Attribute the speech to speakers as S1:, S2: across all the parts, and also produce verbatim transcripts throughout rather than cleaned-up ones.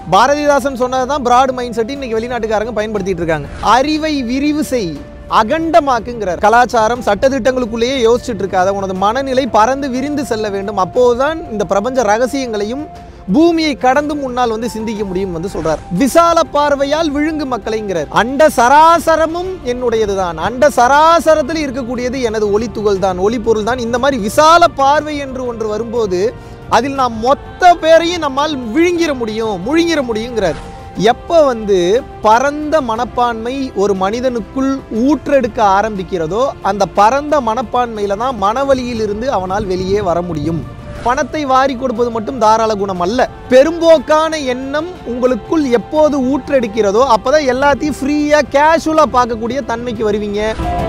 S1: பாரதிதாசன் சொன்னதான் Brad mind set இன்னைக்கு வெளிநாட்டுக்காரங்க பயன்படுத்திட்டு இருக்காங்க. அறிவை விரிவு செய், அகண்டமாக்குங்கிறார். கலாச்சாரம் சட்டதிட்டங்களுக்குள்ளேயே யோசிச்சுட்டு இருக்காத, உனது மனநிலை பறந்து விரிந்து செல்ல வேண்டும். அப்போதுதான் இந்த பிரபஞ்ச ரகசியங்களையும் பூமியை கடந்து முன்னால் வந்து சிந்திக்க முடியும் வந்து சொல்றார். விசால பார்வையால் விழுங்கு மக்களைங்கிறார். அண்ட சராசரமும் என்னுடையதுதான், அண்ட சராசரத்தில் இருக்கக்கூடியது எனது ஒளி துகள் தான், ஒளி பொருள் தான். இந்த மாதிரி விசால பார்வை என்று ஒன்று வரும்போது அதில் நாம் மொத்த பேரையும் நம்மால் விழுங்கிற முடியும், முழுங்கிற முடியுங்கிறார். எப்போ வந்து பரந்த மனப்பான்மை ஒரு மனிதனுக்குள் ஊற்றெடுக்க ஆரம்பிக்கிறதோ அந்த பரந்த மனப்பான்மையில தான் மனவலியில் இருந்து அவனால் வெளியே வர முடியும். பணத்தை வாரி கொடுப்பது மட்டும் தாராள குணம் அல்ல. பெரும்போக்கான எண்ணம் உங்களுக்குள் எப்போது ஊற்றெடுக்கிறதோ அப்பதான் எல்லாத்தையும் ஃப்ரீயா கேஷுவலா பார்க்கக்கூடிய தன்மைக்கு வருவீங்க.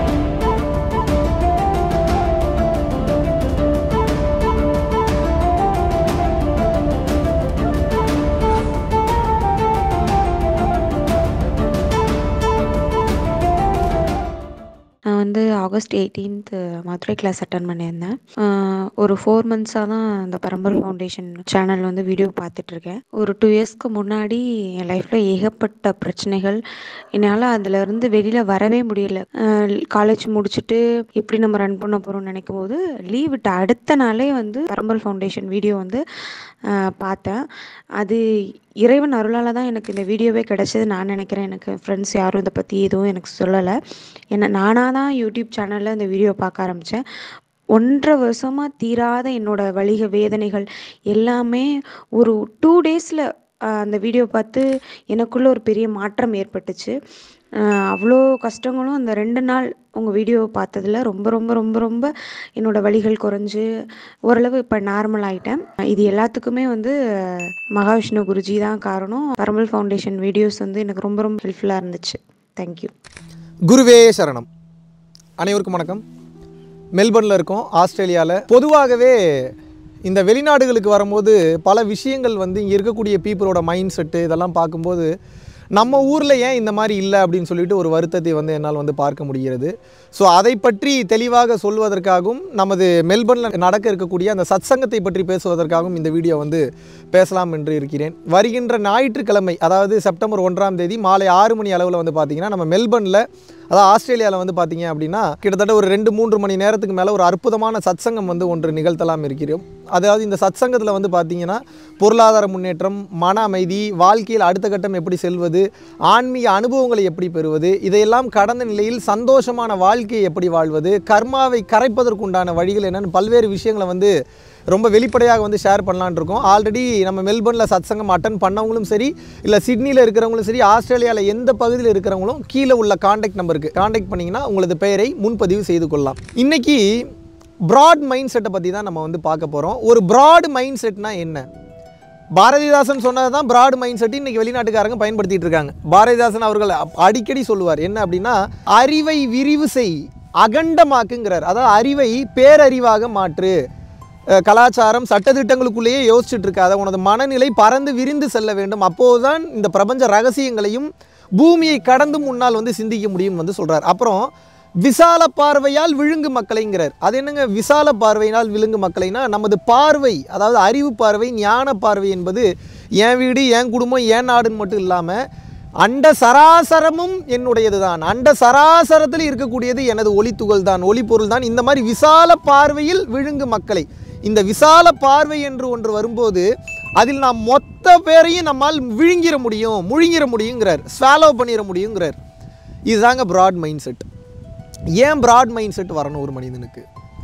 S2: நான் வந்து August eighteenth Madurai class attend பண்ணியிருந்தேன். ஒரு ஃபோர் மந்த்ஸாக தான் இந்த பரம்பரை ஃபவுண்டேஷன் சேனல் வந்து வீடியோ பார்த்துட்ருக்கேன். ஒரு டூ இயர்ஸ்க்கு முன்னாடி என் லைஃப்பில் ஏகப்பட்ட பிரச்சனைகள், என்னால் அதிலேருந்து வெளியில் வரவே முடியல. காலேஜ் முடிச்சுட்டு எப்படி நம்ம ரன் பண்ண போகிறோம்னு நினைக்கும் போது லீவ் விட்ட அடுத்த நாளே வந்து பரம்பரை ஃபவுண்டேஷன் வீடியோ வந்து பார்த்தேன். அது இறைவன் அருளால் தான் எனக்கு இந்த வீடியோவே கிடச்சிது நான் நினைக்கிறேன். எனக்கு ஃப்ரெண்ட்ஸ் யாரும் இதை பற்றி எதுவும் எனக்கு சொல்லலை. என்ன நானாக தான் யூடியூப் சேனலில் இந்த வீடியோ பார்க்க ஆரம்பித்தேன். ஒன்றரை வருஷமாக தீராத என்னோடய வலிக வேதனைகள் எல்லாமே ஒரு டூ டேஸில் அந்த வீடியோ பார்த்து எனக்குள்ளே ஒரு பெரிய மாற்றம் ஏற்பட்டுச்சு. அவ்வளோ கஷ்டங்களும் அந்த ரெண்டு நாள் உங்கள் வீடியோ பார்த்ததில் ரொம்ப ரொம்ப ரொம்ப ரொம்ப என்னோடய வலிகள் குறைஞ்சி ஓரளவு இப்போ நார்மல் ஆகிட்டேன். இது எல்லாத்துக்குமே வந்து மகாவிஷ்ணு குருஜி தான் காரணம். பரம்பல் ஃபவுண்டேஷன் வீடியோஸ் வந்து எனக்கு ரொம்ப ரொம்ப ஹெல்ப்ஃபுல்லாக இருந்துச்சு. தேங்க்யூ.
S1: குருவே சரணம். அனைவருக்கும் வணக்கம். மெல்பர்னில் இருக்கோம், ஆஸ்திரேலியாவில். பொதுவாகவே இந்த வெளிநாடுகளுக்கு வரும்போது பல விஷயங்கள் வந்து இங்கே இருக்கக்கூடிய பீப்புளோட மைண்ட் செட்டு இதெல்லாம் பார்க்கும்போது நம்ம ஊரில் ஏன் இந்த மாதிரி இல்லை அப்படின்னு சொல்லிட்டு ஒரு வருத்தத்தை வந்து என்னால் வந்து பார்க்க முடிகிறது. ஸோ அதை பற்றி தெளிவாக சொல்வதற்காகவும் நமது மெல்பர்னில் நடக்க இருக்கக்கூடிய அந்த சத்சங்கத்தை பற்றி பேசுவதற்காகவும் இந்த வீடியோ வந்து பேசலாம் என்று இருக்கிறேன். வருகின்ற ஞாயிற்றுக்கிழமை, அதாவது செப்டம்பர் ஒன்றாம் தேதி மாலை ஆறு மணி அளவில் வந்து பார்த்திங்கன்னா நம்ம மெல்பர்னில், அதாவது ஆஸ்திரேலியாவில் வந்து பார்த்திங்க அப்படின்னா கிட்டத்தட்ட ஒரு ரெண்டு மூன்று மணி நேரத்துக்கு மேலே ஒரு அற்புதமான சத்சங்கம் வந்து ஒன்று நிகழ்த்தலாம் இருக்கிறோம். அதாவது இந்த சத்சங்கத்தில் வந்து பார்த்திங்கன்னா பொருளாதார முன்னேற்றம், மன அமைதி, வாழ்க்கையில் அடுத்த கட்டம் எப்படி செல்வது, ஆன்மீக அனுபவங்களை எப்படி பெறுவது, இதையெல்லாம் கடந்த நிலையில் சந்தோஷமான வாழ்க்கையை எப்படி வாழ்வது, கர்மாவை கரைப்பதற்குண்டான வழிகள் என்னென்னு பல்வேறு விஷயங்களை வந்து ரொம்ப வெளிப்படையாக வந்து ஷேர் பண்ணலான் இருக்கோம். ஆல்ரெடி நம்ம மெல்பர்னில் சத்சங்கம் அட்டன் பண்ணவங்களும் சரி, இல்லை சிட்னியில் இருக்கிறவங்களும் சரி, ஆஸ்திரேலியாவில் எந்த பகுதியில் இருக்கிறவங்களும் கீழே உள்ள காண்டாக்ட் நம்பருக்கு காண்டாக்ட் பண்ணிங்கன்னா உங்களது பெயரை முன்பதிவு செய்து கொள்ளலாம். இன்றைக்கி ப்ராட் மைண்ட் செட்டை பற்றி தான் நம்ம வந்து பார்க்க போகிறோம். ஒரு ப்ராட் மைண்ட் செட்னா என்ன? பாரதிதாசன் சொன்னதான் பிராட் மைண்ட் செட் இன்னைக்கு வெளிநாட்டுக்காரங்க பயன்படுத்திட்டு இருக்காங்க. பாரதிதாசன் அவர்கள் அடிக்கடி சொல்லுவார் என்ன அப்படின்னா, அறிவை விரிவு செய், அகண்டமாக்குங்கிறார். அதாவது அறிவை பேரறிவாக மாற்று. கலாச்சாரம் சட்டதிட்டங்களுக்குள்ளேயே யோசிச்சுட்டு இருக்காத, உனது மனநிலை பறந்து விரிந்து செல்ல வேண்டும். அப்போதுதான் இந்த பிரபஞ்ச ரகசியங்களையும் பூமியை கடந்து முன்னால் வந்து சிந்திக்க முடியும் வந்து சொல்றார். அப்புறம் விசால பார்வையால் விழுங்கு மக்களைங்கிறார். அது என்னங்க விசால பார்வையினால் விழுங்கு மக்களைனா, நமது பார்வை, அதாவது அறிவு பார்வை, ஞான பார்வை என்பது என் வீடு, என் குடும்பம், என் நாடுன்னு மட்டும் இல்லாமல் அண்ட சராசரமும் என்னுடையது தான், அண்ட சராசரத்தில் இருக்கக்கூடியது எனது ஒளி துகள் தான், ஒளி பொருள் தான். இந்த மாதிரி விசால பார்வையில் விழுங்கு மக்களை, இந்த விசால பார்வை என்று ஒன்று வரும்போது அதில் நாம் மொத்த பேரையும் நம்மால் விழுங்கிற முடியும், முழுங்கிற முடியுங்கிறார், ஸ்வாலோ பண்ணிட முடியுங்கிறார். இதுதாங்க ப்ராட் மைண்ட் செட். ஏன் ப்ராட் மைண்ட் செட் வரணும் ஒரு மனிதனுக்கு?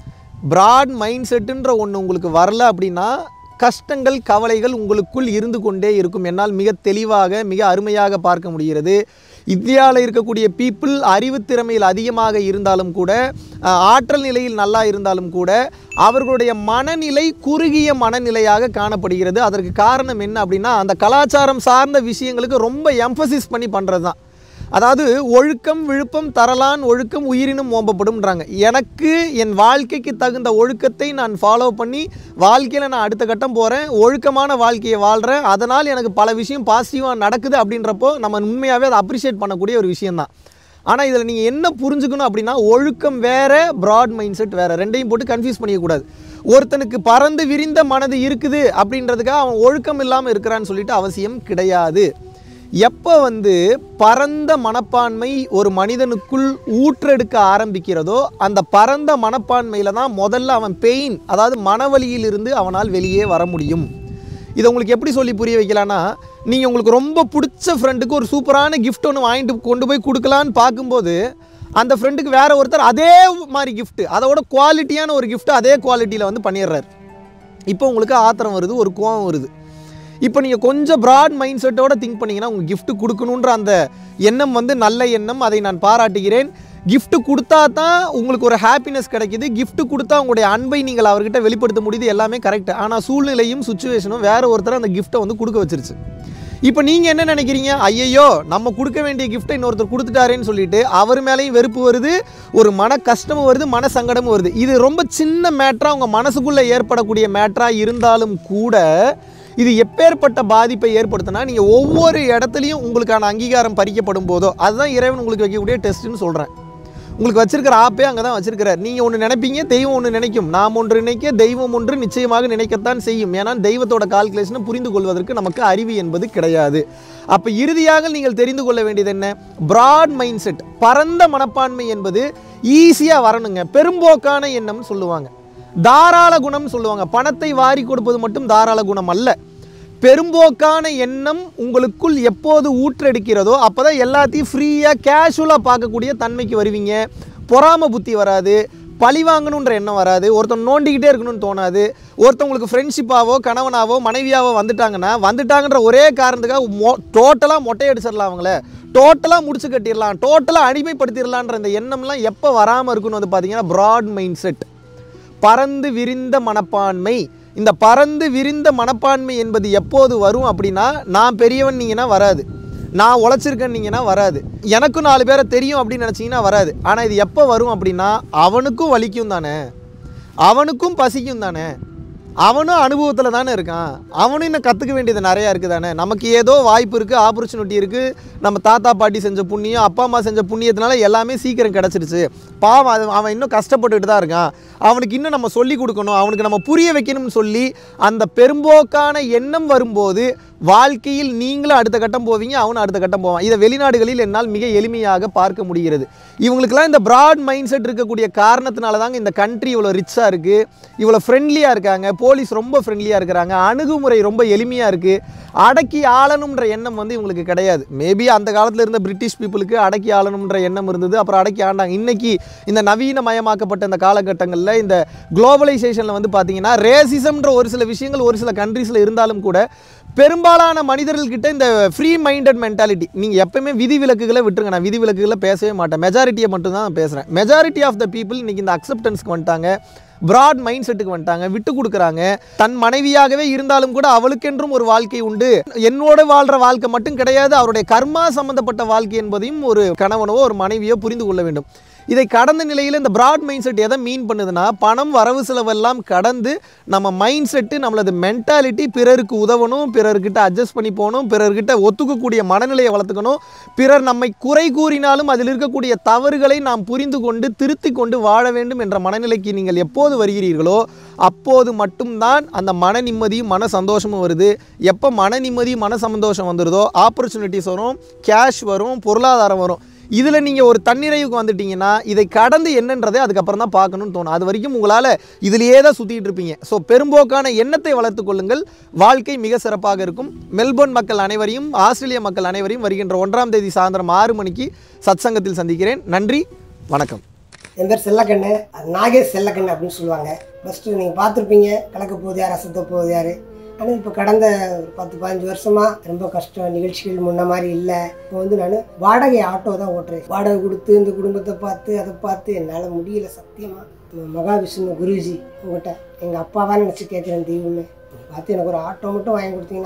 S1: ப்ராட் மைண்ட் செட்டுன்ற ஒன்று உங்களுக்கு வரல அப்படின்னா கஷ்டங்கள், கவலைகள் உங்களுக்குள் இருந்து கொண்டே இருக்கும். என்னால் மிக தெளிவாக, மிக அருமையாக பார்க்க முடிகிறது. இந்தியாவில் இருக்கக்கூடிய பீப்புள் அறிவு திறமையில் அதிகமாக இருந்தாலும் கூட, ஆற்றல் நிலையில் நல்லா இருந்தாலும் கூட, அவர்களுடைய மனநிலை குறுகிய மனநிலையாக காணப்படுகிறது. அதற்கு காரணம் என்ன அப்படின்னா, அந்த கலாச்சாரம் சார்ந்த விஷயங்களுக்கு ரொம்ப எம்பசிஸ் பண்ணி பண்ணுறது தான். அதாவது ஒழுக்கம் விழுப்பம் தரலான் ஒழுக்கம் உயிரினும் ஓம்பப்படும்ன்றாங்க. எனக்கு என் வாழ்க்கைக்கு தகுந்த ஒழுக்கத்தை நான் ஃபாலோ பண்ணி வாழ்க்கையில் நான் அடுத்த கட்டம் போகிறேன், ஒழுக்கமான வாழ்க்கையை வாழ்கிறேன், அதனால் எனக்கு பல விஷயம் பாசிட்டிவாக நடக்குது அப்படின்றப்போ நம்ம உண்மையாகவே அதை அப்ரிஷியேட் பண்ணக்கூடிய ஒரு விஷயந்தான். ஆனால் இதில் நீங்கள் என்ன புரிஞ்சுக்கணும் அப்படின்னா, ஒழுக்கம் வேறு, ப்ராட் மைண்ட் செட் வேறு, ரெண்டையும் போட்டு கன்ஃபியூஸ் பண்ணிக்கக்கூடாது. ஒருத்தனுக்கு பறந்து விரிந்த மனது இருக்குது அப்படின்றதுக்காக அவன் ஒழுக்கம் இல்லாமல் இருக்கிறான்னு சொல்லிட்டு அவசியம் கிடையாது. எப்போ வந்து பரந்த மனப்பான்மை ஒரு மனிதனுக்குள் ஊற்றெடுக்க ஆரம்பிக்கிறதோ அந்த பரந்த மனப்பான்மையில் தான் முதல்ல அவன் பெயின், அதாவது மனவலியிலிருந்து அவனால் வெளியே வர முடியும். இதை உங்களுக்கு எப்படி சொல்லி புரிய வைக்கலான்னா, நீங்கள் உங்களுக்கு ரொம்ப பிடிச்ச ஃப்ரெண்டுக்கு ஒரு சூப்பரான கிஃப்ட் ஒன்று வாங்கிட்டு கொண்டு போய் கொடுக்கலான்னு பார்க்கும்போது அந்த ஃப்ரெண்டுக்கு வேற ஒருத்தர் அதே மாதிரி கிஃப்ட், அதோட குவாலிட்டியான ஒரு கிஃப்ட் அதே குவாலிட்டியில் வந்து பண்ணிடுறாரு. இப்போ உங்களுக்கு ஆத்திரம் வருது, ஒரு கோவம் வருது. இப்போ நீங்கள் கொஞ்சம் ப்ராட் மைண்ட் செட்டோட திங்க் பண்ணிங்கன்னா உங்களுக்கு கிஃப்ட் கொடுக்கணுன்ற அந்த எண்ணம் வந்து நல்ல எண்ணம், அதை நான் பாராட்டுகிறேன். கிஃப்ட் கொடுத்தா தான் உங்களுக்கு ஒரு ஹாப்பினஸ் கிடைக்கிது, கிஃப்ட் கொடுத்தா உங்களுடைய அன்பை நீங்கள் அவர்கிட்ட வெளிப்படுத்த முடியுது, எல்லாமே கரெக்ட். ஆனால் சூழ்நிலையும் சுச்சுவேஷனும் வேற ஒருத்தர் அந்த கிஃப்ட்டை வந்து கொடுக்க வச்சிருச்சு. இப்போ நீங்கள் என்ன நினைக்கிறீங்க, ஐயையோ நம்ம கொடுக்க வேண்டிய கிஃப்ட்டை இன்னொருத்தர் கொடுத்துட்டாரேன்னு சொல்லிட்டு அவர் மேலேயும் வெறுப்பு வருது, ஒரு மன கஷ்டமும் வருது, மன சங்கடமும் வருது. இது ரொம்ப சின்ன மேட்ராக உங்கள் மனசுக்குள்ளே ஏற்படக்கூடிய மேட்ராக இருந்தாலும் கூட இது எப்பேற்பட்ட பாதிப்பை ஏற்படுத்தினா நீங்கள் ஒவ்வொரு இடத்துலையும் உங்களுக்கான அங்கீகாரம் பறிக்கப்படும் போதோ அதுதான் இறைவன் உங்களுக்கு வைக்கக்கூடிய டெஸ்ட்டுன்னு சொல்கிறேன். உங்களுக்கு வச்சிருக்கிற ஆப்பே அங்கே தான் வச்சிருக்கிறார். நீங்கள் ஒன்று நினைப்பீங்க, தெய்வம் ஒன்று நினைக்கும். நாம் ஒன்று நினைக்க தெய்வம் ஒன்று நிச்சயமாக நினைக்கத்தான் செய்யும். ஏன்னா தெய்வத்தோட கால்குலேஷனை புரிந்து கொள்வதற்கு நமக்கு அறிவு என்பது கிடையாது. அப்போ இறுதியாக நீங்கள் தெரிந்து கொள்ள வேண்டியது என்ன, ப்ராட் மைண்ட் செட், பரந்த மனப்பான்மை என்பது ஈஸியாக வரணுங்க. பெரும்போக்கான எண்ணம்னு சொல்லுவாங்க, தாராள குணம் சொல்லுவாங்க. பணத்தை வாரி கொடுப்பது மட்டும் தாராள குணம் அல்ல. பெரும்போக்கான எண்ணம் உங்களுக்குள் எப்போது ஊற்றெடுக்கிறதோ அப்போ தான் எல்லாத்தையும் ஃப்ரீயாக கேஷுவலாக பார்க்கக்கூடிய தன்மைக்கு வருவீங்க. பொறாம புத்தி வராது, பழி வாங்கணுன்ற எண்ணம் வராது, ஒருத்தன் நோண்டிக்கிட்டே இருக்கணும்னு தோணாது. ஒருத்தவங்களுக்கு ஃப்ரெண்ட்ஷிப்பாவோ கணவனாவோ மனைவியாவோ வந்துட்டாங்கன்னா வந்துட்டாங்கன்ற ஒரே காரணத்துக்காக மொ டோட்டலாக மொட்டை அடிச்சிடலாம், அவங்கள டோட்டலாக முடிச்சு கட்டிடலாம், டோட்டலாக அடிமைப்படுத்திடலான்ற இந்த எண்ணம்லாம் எப்போ வராமல் இருக்குன்னு வந்து பார்த்தீங்கன்னா ப்ராட் மைண்ட் செட், பரந்து விரிந்த மனப்பான்மை. இந்த பரந்து விரிந்த மனப்பான்மை என்பது எப்போது வரும் அப்படின்னா, நான் பெரியவன் நீங்கன்னா வராது, நான் உழைச்சிருக்கேன் நீங்கன்னா வராது, எனக்கும் நாலு பேரை தெரியும் அப்படின்னு நினச்சிங்கன்னா வராது. ஆனால் இது எப்போ வரும் அப்படின்னா, அவனுக்கும் வலிக்கும் தானே, அவனுக்கும் பசிக்கும் தானே, அவனும் அனுபவத்தில் தானே இருக்கான், அவனும் இன்னும் கற்றுக்க வேண்டியது நிறையா இருக்குது தானே. நமக்கு ஏதோ வாய்ப்பு இருக்குது, ஆப்பர்ச்சுனிட்டி இருக்குது, நம்ம தாத்தா பாட்டி செஞ்ச புண்ணியம், அப்பா அம்மா செஞ்ச புண்ணியத்தினால எல்லாமே சீக்கிரம் கிடச்சிருச்சு. பாவம் அது அவன் இன்னும் கஷ்டப்பட்டுக்கிட்டு தான் இருக்கான், அவனுக்கு இன்னும் நம்ம சொல்லி கொடுக்கணும், அவனுக்கு நம்ம புரிய வைக்கணும்னு சொல்லி அந்த பெரும்போக்கான எண்ணம் வரும்போது வாழ்க்கையில் நீங்களும் அடுத்த கட்டம் போவீங்க, அவனும் அடுத்த கட்டம் போவான். இதை வெளிநாடுகளில் என்னால் மிக எளிமையாக பார்க்க முடிகிறது. இவங்களுக்கெல்லாம் இந்த ப்ராட் மைண்ட் செட் இருக்கக்கூடிய காரணத்தினால தாங்க இந்த கண்ட்ரி இவ்வளோ ரிச்சாக இருக்குது, இவ்வளோ ஃப்ரெண்ட்லியாக இருக்காங்க, போலீஸ் ரொம்ப ஃப்ரெண்ட்லியாக இருக்கிறாங்க, அணுகுமுறை ரொம்ப எளிமையாக இருக்குது. அடக்கி ஆளணுன்ற எண்ணம் வந்து இவங்களுக்கு கிடையாது. மேபி அந்த காலத்தில் இருந்த பிரிட்டிஷ் பீப்புளுக்கு அடக்கி ஆளணுன்ற எண்ணம் இருந்தது, அப்புறம் அடக்கி ஆண்டாங்க. இன்றைக்கி இந்த நவீனமயமாக்கப்பட்ட இந்த காலகட்டங்களில் இந்த குளோபலைசேஷனில் வந்து பார்த்தீங்கன்னா ரேசிசம்ன்ற ஒரு சில விஷயங்கள் ஒரு சில கண்ட்ரீஸில் இருந்தாலும் கூட பெரும்பாலான மனிதர்கள்கிட்ட இந்த ஃப்ரீ மைண்டட் மென்டாலிட்டி, நீங்கள் எப்பவுமே விதி விலக்குகளை விட்டுருங்க, நான் விதி விலக்குகளை பேசவே மாட்டேன், மெஜாரிட்டியை மட்டும் தான் பேசுகிறேன். மெஜாரிட்டி ஆஃப் த பீப்புள் இன்றைக்கி இந்த அக்செப்டன்ஸ்க்கு வந்துட்டாங்க, ப்ராட் மைண்ட் செட்டுக்கு வந்துட்டாங்க, விட்டு கொடுக்குறாங்க. தன் மனைவியாகவே இருந்தாலும் கூட அவளுக்கென்றும் ஒரு வாழ்க்கை உண்டு, என்னோட வாழ்கிற வாழ்க்கை மட்டும் கிடையாது, அவருடைய கர்மா சம்பந்தப்பட்ட வாழ்க்கை என்பதையும் ஒரு கணவனோ ஒரு மனைவியோ புரிந்து கொள்ள வேண்டும். இதை கடந்த நிலையில் இந்த ப்ராட் மைண்ட் செட் எதை மீன் பண்ணுதுன்னா, பணம் வரவு செலவெல்லாம் கடந்து நம்ம மைண்ட் செட்டு, நம்மளது மென்டாலிட்டி பிறருக்கு உதவணும், பிறர்கிட்ட அட்ஜஸ்ட் பண்ணி போகணும், பிறர்கிட்ட ஒத்துக்கக்கூடிய மனநிலையை வளர்த்துக்கணும், பிறர் நம்மை குறை கூறினாலும் அதில் இருக்கக்கூடிய தவறுகளை நாம் புரிந்து கொண்டு திருத்தி கொண்டு வாழ வேண்டும் என்ற மனநிலைக்கு நீங்கள் எப்போது வருகிறீர்களோ அப்போது மட்டும்தான் அந்த மன நிம்மதியும் மன சந்தோஷமும் வருது. எப்போ மன நிம்மதி மன சந்தோஷம் வந்துடுதோ ஆப்பர்ச்சுனிட்டிஸ் வரும், கேஷ் வரும், பொருளாதாரம் வரும். இதில் நீங்கள் ஒரு தன்னிறைவுக்கு வந்துட்டீங்கன்னா இதை கடந்து என்னன்றதை அதுக்கப்புறம் தான் பார்க்கணும்னு தோணும். அது வரைக்கும் உங்களால் இதிலேயே தான் சுற்றிட்டு இருப்பீங்க. ஸோ பெரும்போக்கான எண்ணத்தை வளர்த்து கொள்ளுங்கள், வாழ்க்கை மிக சிறப்பாக இருக்கும். மெல்போர்ன் மக்கள் அனைவரையும் ஆஸ்திரேலிய மக்கள் அனைவரையும் வருகின்ற ஒன்றாம் தேதி சாயந்தரம் ஆறு மணிக்கு சத்சங்கத்தில் சந்திக்கிறேன். நன்றி, வணக்கம்.
S3: என் பேர் செல்லக்கண்ணு, நாகேஷ் செல்லக்கண்ணு அப்படின்னு சொல்லுவாங்க. ஃபஸ்ட்டு நீங்கள் பார்த்துருப்பீங்க, கலக்க போகுது யார் அசத்த போகுது யார். ஆனால் இப்போ கடந்த ஒரு பத்து பதினஞ்சு வருஷமாக ரொம்ப கஷ்டம், நிகழ்ச்சிகள் முன்ன மாதிரி இல்லை. இப்போ வந்து நான் வாடகை ஆட்டோ தான் ஓட்டுறேன். வாடகை கொடுத்து இந்த குடும்பத்தை பார்த்து அதை பார்த்து என்னால் முடியல சத்தியமாக. மகாவிஷ்ணு குருஜி உங்கள்கிட்ட எங்கள் அப்பாவான்னு நினச்சி கேட்குறேன், தெய்வமே பார்த்து எனக்கு ஒரு ஆட்டோ மட்டும் வாங்கி கொடுத்தீங்கன்னா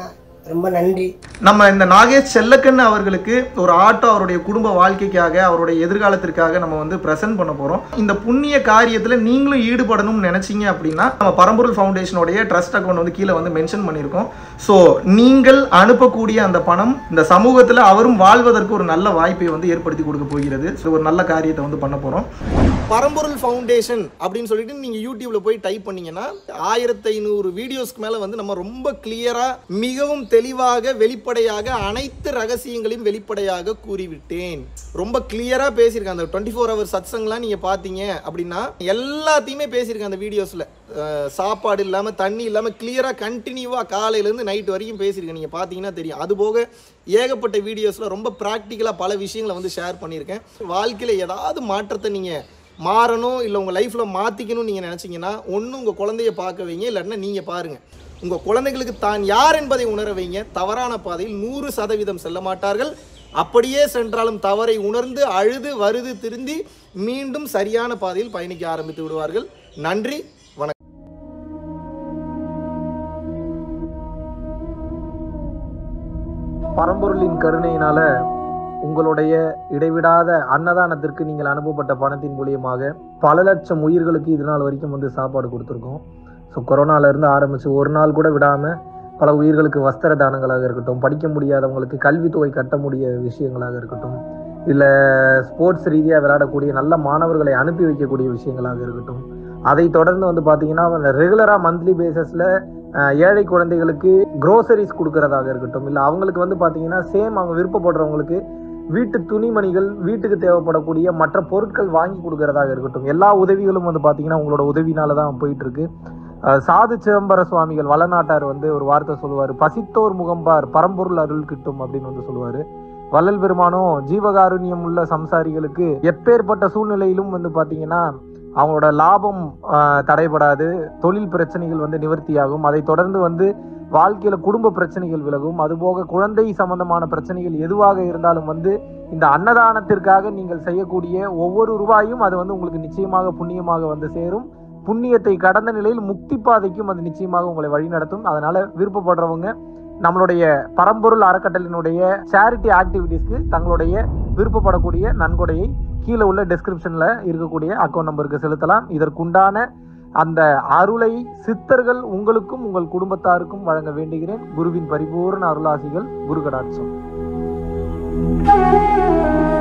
S3: ரொம்ப நன்றி.
S1: நம்ம இந்த நாகேஷ் செல்லக்கண்ணு அவர்களுக்கு ஒரு ஆட்டோ அவருடைய குடும்ப வாழ்க்கைக்காக அவருடைய எதிர்காலத்திற்காக நம்ம வந்து பிரசன்ட் பண்ண போகிறோம். இந்த புண்ணிய காரியத்தில் நீங்களும் ஈடுபடணும்னு நினச்சிங்க அப்படின்னா நம்ம பரம்பொருள் ஃபவுண்டேஷனுடைய ட்ரஸ்ட் அக்கௌண்ட் வந்து கீழே வந்து மென்ஷன் பண்ணியிருக்கோம். ஸோ நீங்கள் அனுப்பக்கூடிய அந்த பணம் இந்த சமூகத்தில் அவரும் வாழ்வதற்கு ஒரு நல்ல வாய்ப்பை வந்து ஏற்படுத்தி கொடுக்க போகிறது. ஸோ ஒரு நல்ல காரியத்தை வந்து பண்ண போகிறோம். பரம்பொருள் ஃபவுண்டேஷன் அப்படின்னு சொல்லிட்டு நீங்கள் யூடியூப்ல போய் டைப் பண்ணீங்கன்னா ஆயிரத்தி ஐநூறு வீடியோஸ்க்கு மேலே வந்து நம்ம ரொம்ப கிளியராக மிகவும் தெளிவாக வெளிப்படையாக அனைத்து ரகசியங்களையும் வெளிப்படையாக கூறிவிட்டேன். ரொம்ப கிளியரா பேசியிருக்கேன். அந்த டுவெண்ட்டி ஃபோர் ஹவர் சத்சங்லாம் நீங்க பாத்தீங்க அப்படின்னா எல்லாத்தையுமே பேசியிருக்கேன் அந்த வீடியோஸ்ல. சாப்பாடு இல்லாம தண்ணி இல்லாம கிளியரா கண்டினியூவா காலையில இருந்து நைட் வரைக்கும் பேசியிருக்கேன். நீங்க பாத்தீங்கன்னா தெரியும். அது போக ஏகப்பட்ட வீடியோஸ்ல ரொம்ப பிராக்டிக்கலா பல விஷயங்களை வந்து ஷேர் பண்ணியிருக்கேன். வாழ்க்கையில ஏதாவது மாற்றத்தை நீங்க மாறணும் இல்லை உங்கள் லைஃப்பில் மாற்றிக்கணும்னு நீங்கள் நினச்சிங்கன்னா ஒன்று உங்கள் குழந்தைய பார்க்க வைங்க, இல்லைன்னா நீங்கள் பாருங்கள். உங்கள் குழந்தைகளுக்கு தான் யார் என்பதை உணர வைங்க. தவறான பாதையில் நூறு சதவீதம் செல்ல மாட்டார்கள். அப்படியே சென்றாலும் தவறை உணர்ந்து அழுது வருது திருந்தி மீண்டும் சரியான பாதையில் பயணிக்க ஆரம்பித்து விடுவார்கள். நன்றி, வணக்கம். பரம்பொருளின் கருணையினால உங்களுடைய இடைவிடாத அன்னதானத்திற்கு நீங்கள் அனுப்பப்பட்ட பணத்தின் மூலியமாக பல லட்சம் உயிர்களுக்கு இது நாள் வரைக்கும் வந்து சாப்பாடு கொடுத்துருக்கோம். ஸோ கொரோனாலேருந்து ஆரம்பித்து ஒரு நாள் கூட விடாமல் பல உயிர்களுக்கு வஸ்திர தானங்களாக இருக்கட்டும், படிக்க முடியாதவங்களுக்கு கல்வித்தொகை கட்ட முடிய விஷயங்களாக இருக்கட்டும், இல்லை ஸ்போர்ட்ஸ் ரீதியாக விளையாடக்கூடிய நல்ல மாணவர்களை அனுப்பி வைக்கக்கூடிய விஷயங்களாக இருக்கட்டும், அதை தொடர்ந்து வந்து பார்த்தீங்கன்னா ரெகுலராக மந்த்லி பேசிஸில் ஏழை குழந்தைகளுக்கு க்ரோசரிஸ் கொடுக்கறதாக இருக்கட்டும், இல்லை அவங்களுக்கு வந்து பார்த்தீங்கன்னா சேம் அவங்க விருப்பப்படுறவங்களுக்கு வீட்டு துணிமணிகள், வீட்டுக்கு தேவைப்படக்கூடிய மற்ற பொருட்கள் வாங்கி கொடுக்கறதாக இருக்கட்டும், எல்லா உதவிகளும் வந்து பார்த்தீங்கன்னா உங்களோட உதவினால தான் போயிட்டு இருக்கு. சாது சிதம்பர சுவாமிகள் வளநாட்டார் வந்து ஒரு வார்த்தை சொல்லுவார், பசித்தோர் முகம்பார் பரம்பொருள் அருள் கிட்டும் அப்படின்னு வந்து சொல்லுவார். வள்ளல் பெருமானும் ஜீவகாருண்யம் உள்ள சம்சாரிகளுக்கு எப்பேற்பட்ட சூழ்நிலையிலும் வந்து பார்த்தீங்கன்னா அவங்களோட லாபம் தடைபடாது, தொழில் பிரச்சனைகள் வந்து நிவர்த்தியாகும், அதை தொடர்ந்து வந்து வாழ்க்கையில குடும்ப பிரச்சனைகள் விலகும், அதுபோக குழந்தை சம்பந்தமான பிரச்சனைகள் எதுவாக இருந்தாலும் வந்து இந்த அன்னதானத்திற்காக நீங்கள் செய்யக்கூடிய ஒவ்வொரு ரூபாயும் அது வந்து உங்களுக்கு நிச்சயமாக புண்ணியமாக வந்து சேரும். புண்ணியத்தை கடந்த நிலையில் முக்தி பாதைக்கும் அது நிச்சயமாக உங்களை வழிநடத்தும். அதனால விருப்பப்படுறவங்க நம்மளுடைய பரம்பொருள் அறக்கட்டளினுடைய சேரிட்டி ஆக்டிவிட்டீஸ்க்கு தங்களுடைய விருப்பப்படக்கூடிய நன்கொடையை கீழே உள்ள டெஸ்கிரிப்ஷன்ல இருக்கக்கூடிய அக்கௌண்ட் நம்பருக்கு செலுத்தலாம். இதற்குண்டான அந்த அருளை சித்தர்கள் உங்களுக்கும் உங்கள் குடும்பத்தாருக்கும் வழங்க வேண்டுகிறேன். குருவின் பரிபூர்ண அருளாசிகள். குரு கடாட்சம்.